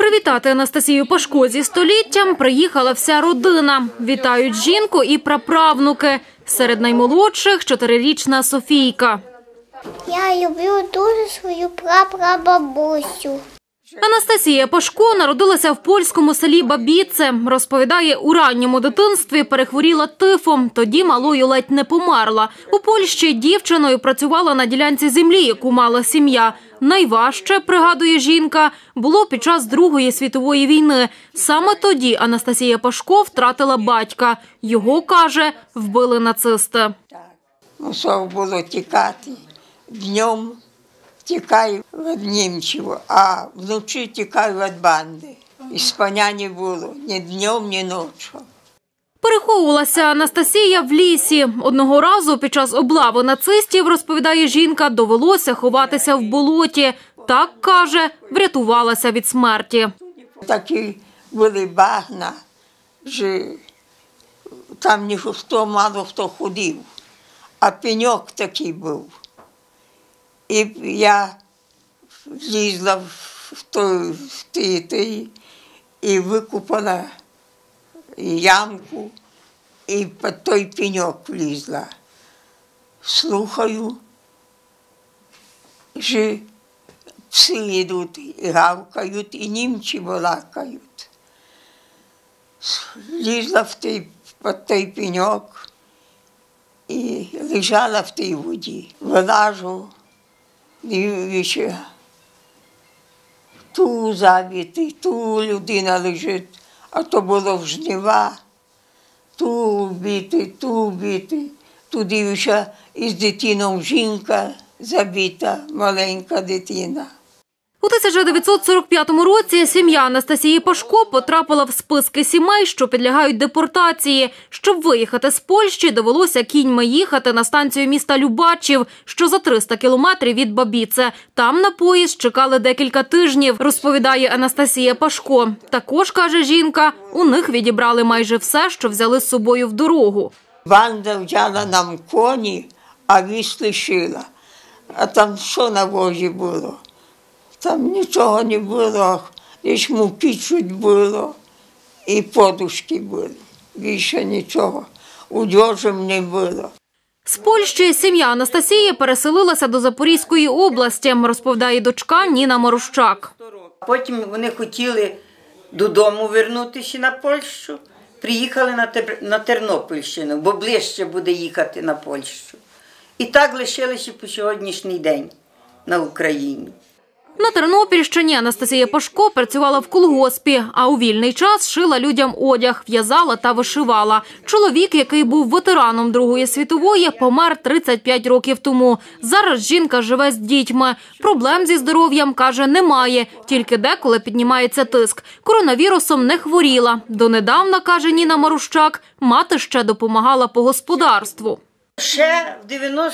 Привітати Анастасію Пашко зі століттям приїхала вся родина. Вітають жінку і праправнуки. Серед наймолодших – 4-річна Софійка. Я люблю дуже свою прапрабабусю. Анастасія Пашко народилася в польському селі Бабіце. Розповідає, у ранньому дитинстві перехворіла тифом, тоді малою ледь не померла. У Польщі дівчиною працювала на ділянці землі, яку мала сім'я. Найважче, пригадує жінка, було під час Другої світової війни. Саме тоді Анастасія Пашко втратила батька. Його, каже, вбили нацисти. Мусив було тікати. Днем тікаю від німців, а вночі тікаю від банди. І спання не було ні днем, ні ночі. Переховувалася Анастасія в лісі. Одного разу під час облави нацистів, розповідає жінка, довелося ховатися в болоті. Так, каже, врятувалася від смерті. Такі були багна, що там ніхто мало хто ходив, а пеньок такий був. І я влізла в той і викупала ямку, і під той пеньок влізла. Слухаю, що пси йдуть і гавкають, і німці балакають. Лізла під той пеньок і лежала в тій воді. Вилажу, дивлюся, ту забитий, ту людина лежить, а то було в жнива, ту вбитий. Ту дивлюся, із дитиною жінка забита, маленька дитина. У 1945 році сім'я Анастасії Пашко потрапила в списки сімей, що підлягають депортації. Щоб виїхати з Польщі, довелося кіньми їхати на станцію міста Любачів, що за 300 кілометрів від Бабіце. Там на поїзд чекали декілька тижнів, розповідає Анастасія Пашко. Також, каже жінка, у них відібрали майже все, що взяли з собою в дорогу. Банда взяла нам коні, а віз лишила. А там що на возі було? Там нічого не було, лише муки чуть було і подушки були. Більше нічого, одягу не було. З Польщі сім'я Анастасії переселилася до Запорізької області, розповідає дочка Ніна Морущак. Потім вони хотіли додому вернутися на Польщу, приїхали на Тернопільщину, бо ближче буде їхати на Польщу. І так лишилися по сьогоднішній день на Україні. На Тернопільщині Анастасія Пашко працювала в колгоспі, а у вільний час шила людям одяг, в'язала та вишивала. Чоловік, який був ветераном Другої світової, помер 35 років тому. Зараз жінка живе з дітьми. Проблем зі здоров'ям, каже, немає, тільки деколи піднімається тиск. Коронавірусом не хворіла. Донедавна, каже Ніна Морущак, мати ще допомагала по господарству. Ще в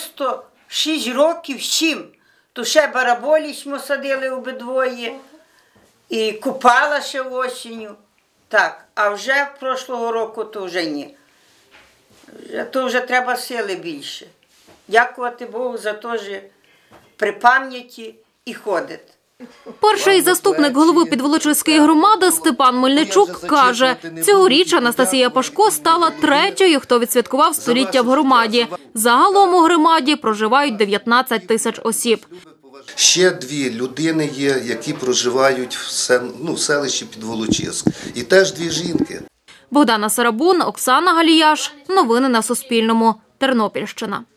96 років, 7, то ще бараболіч ми садили обидвоє, і купала ще осінню. Так, а вже прошлого року то вже ні. То вже треба сили більше. Дякувати Богу за те, що при пам'яті і ходить. Перший заступник голови Підволочиської громади Степан Мельничук каже, цьогоріч Анастасія Пашко стала третьою, хто відсвяткував століття в громаді. Загалом у громаді проживають 19 тисяч осіб. Ще 2 людини є, які проживають в селищі Підволочиськ. І теж 2 жінки. Богдана Сарабун, Оксана Галіяш. Новини на Суспільному. Тернопільщина.